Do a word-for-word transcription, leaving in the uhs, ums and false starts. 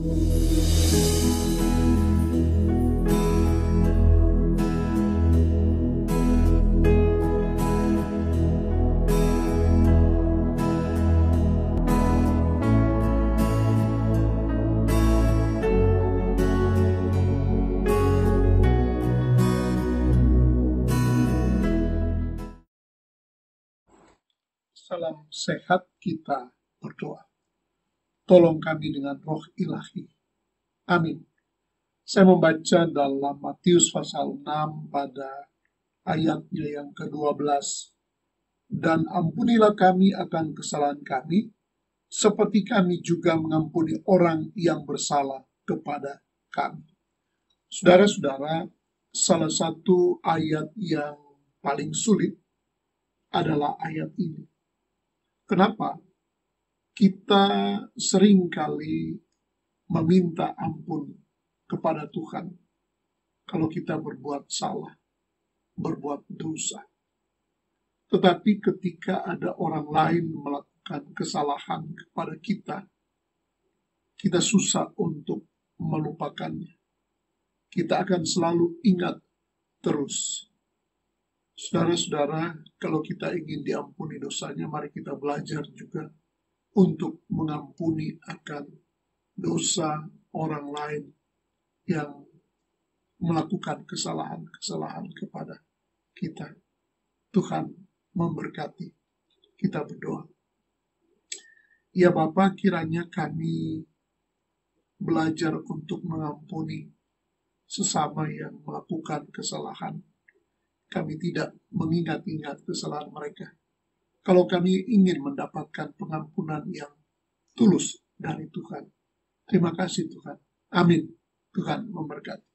Salam sehat, kita berdoa. Tolong kami dengan roh ilahi. Amin. Saya membaca dalam Matius pasal enam pada ayatnya yang kedua belas. Dan ampunilah kami akan kesalahan kami, seperti kami juga mengampuni orang yang bersalah kepada kami. Saudara-saudara, salah satu ayat yang paling sulit adalah ayat ini. Kenapa? Kita seringkali meminta ampun kepada Tuhan kalau kita berbuat salah, berbuat dosa. Tetapi ketika ada orang lain melakukan kesalahan kepada kita, kita susah untuk melupakannya. Kita akan selalu ingat terus. Saudara-saudara, kalau kita ingin diampuni dosanya, mari kita belajar juga untuk mengampuni akan dosa orang lain yang melakukan kesalahan-kesalahan kepada kita. Tuhan memberkati. Kita berdoa. Ya Bapa, kiranya kami belajar untuk mengampuni sesama yang melakukan kesalahan. Kami tidak mengingat-ingat kesalahan mereka. Kalau kami ingin mendapatkan pengampunan yang tulus dari Tuhan. Terima kasih Tuhan. Amin. Tuhan memberkati.